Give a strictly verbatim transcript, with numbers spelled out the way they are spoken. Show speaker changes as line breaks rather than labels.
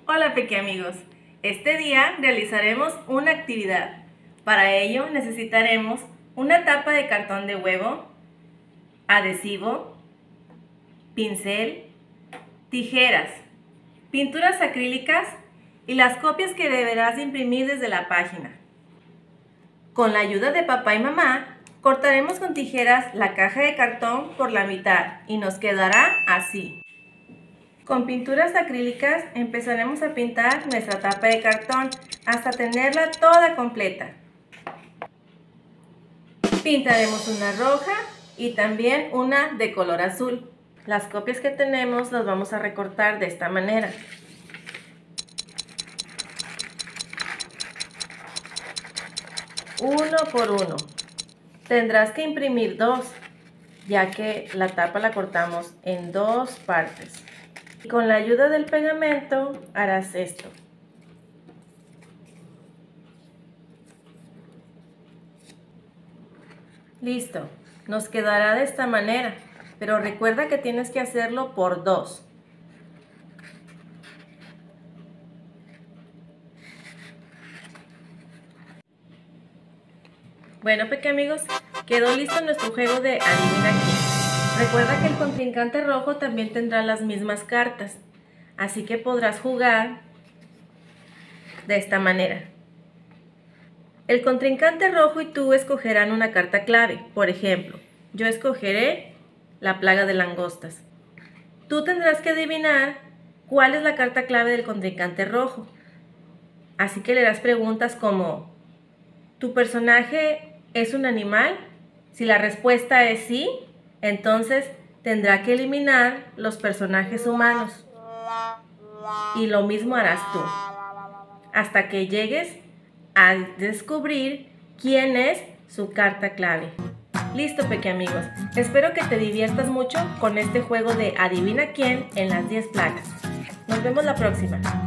Hola peque amigos, este día realizaremos una actividad. Para ello necesitaremos una tapa de cartón de huevo, adhesivo, pincel, tijeras, pinturas acrílicas y las copias que deberás imprimir desde la página. Con la ayuda de papá y mamá, cortaremos con tijeras la caja de cartón por la mitad y nos quedará así. Con pinturas acrílicas empezaremos a pintar nuestra tapa de cartón hasta tenerla toda completa. Pintaremos una roja y también una de color azul. Las copias que tenemos las vamos a recortar de esta manera. Uno por uno. Tendrás que imprimir dos, ya que la tapa la cortamos en dos partes. Y con la ayuda del pegamento harás esto. Listo, nos quedará de esta manera, pero recuerda que tienes que hacerlo por dos. Bueno, peque amigos, quedó listo nuestro juego de adivina quién. Recuerda que el contrincante rojo también tendrá las mismas cartas, así que podrás jugar de esta manera. El contrincante rojo y tú escogerán una carta clave. Por ejemplo, yo escogeré la plaga de langostas. Tú tendrás que adivinar cuál es la carta clave del contrincante rojo. Así que le harás preguntas como: ¿tu personaje es un animal? Si la respuesta es sí, entonces tendrá que eliminar los personajes humanos. Y lo mismo harás tú, hasta que llegues a descubrir quién es su carta clave. Listo, peque amigos. Espero que te diviertas mucho con este juego de adivina quién en las diez plagas. Nos vemos la próxima.